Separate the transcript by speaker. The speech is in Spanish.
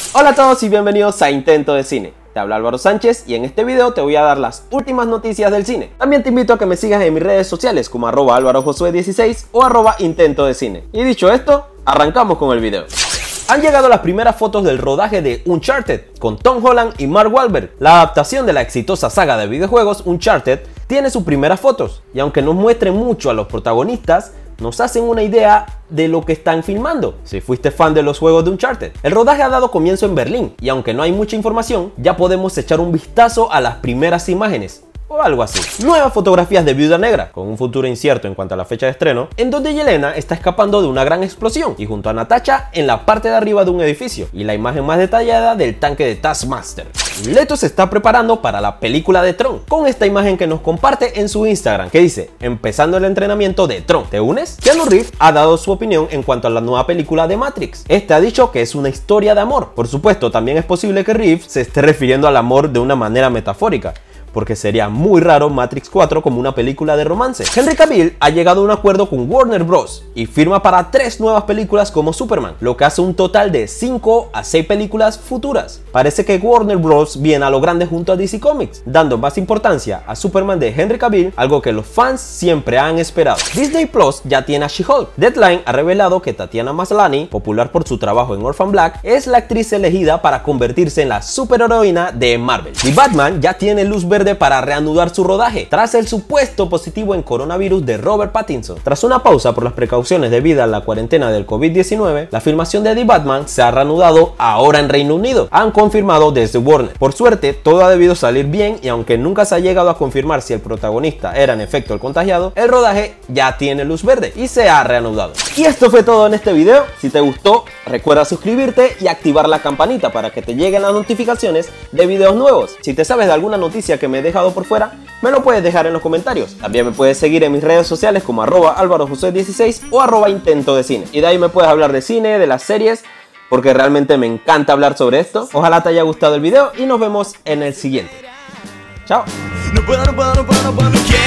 Speaker 1: Hola a todos y bienvenidos a Intento de Cine. Te habla Álvaro Sánchez y en este video te voy a dar las últimas noticias del cine. También te invito a que me sigas en mis redes sociales como @AlvaroJosué16 o @Intento de Cine. Y dicho esto, arrancamos con el video. Han llegado las primeras fotos del rodaje de Uncharted con Tom Holland y Mark Wahlberg. La adaptación de la exitosa saga de videojuegos Uncharted tiene sus primeras fotos y aunque nos muestren mucho a los protagonistas, nos hacen una idea de lo que están filmando, si fuiste fan de los juegos de Uncharted. El rodaje ha dado comienzo en Berlín y aunque no hay mucha información, ya podemos echar un vistazo a las primeras imágenes. O algo así. Nuevas fotografías de Viuda Negra, con un futuro incierto en cuanto a la fecha de estreno, en donde Yelena está escapando de una gran explosión y junto a Natasha en la parte de arriba de un edificio, y la imagen más detallada del tanque de Taskmaster. Leto se está preparando para la película de Tron, con esta imagen que nos comparte en su Instagram, que dice: empezando el entrenamiento de Tron, ¿te unes? Keanu Reeves ha dado su opinión en cuanto a la nueva película de Matrix. Este ha dicho que es una historia de amor. Por supuesto, también es posible que Reeves se esté refiriendo al amor de una manera metafórica, porque sería muy raro Matrix 4 como una película de romance. Henry Cavill ha llegado a un acuerdo con Warner Bros. Y firma para 3 nuevas películas como Superman, lo que hace un total de 5 a 6 películas futuras. Parece que Warner Bros. Viene a lo grande junto a DC Comics, dando más importancia a Superman de Henry Cavill, algo que los fans siempre han esperado. Disney Plus ya tiene a She-Hulk. Deadline ha revelado que Tatiana Maslany, popular por su trabajo en Orphan Black, es la actriz elegida para convertirse en la superheroína de Marvel. The Batman ya tiene luz verde para reanudar su rodaje tras el supuesto positivo en coronavirus de Robert Pattinson. Tras una pausa por las precauciones debidas a la cuarentena del COVID-19, la filmación de The Batman se ha reanudado ahora en Reino Unido, han confirmado desde Warner. Por suerte, todo ha debido salir bien y aunque nunca se ha llegado a confirmar si el protagonista era en efecto el contagiado, el rodaje ya tiene luz verde y se ha reanudado. Y esto fue todo en este video. Si te gustó, recuerda suscribirte y activar la campanita para que te lleguen las notificaciones de videos nuevos. Si te sabes de alguna noticia que me he dejado por fuera, me lo puedes dejar en los comentarios. También me puedes seguir en mis redes sociales como @AlvaroJosué16 o @Intento de Cine. Y de ahí me puedes hablar de cine, de las series, porque realmente me encanta hablar sobre esto. Ojalá te haya gustado el video y nos vemos en el siguiente. Chao.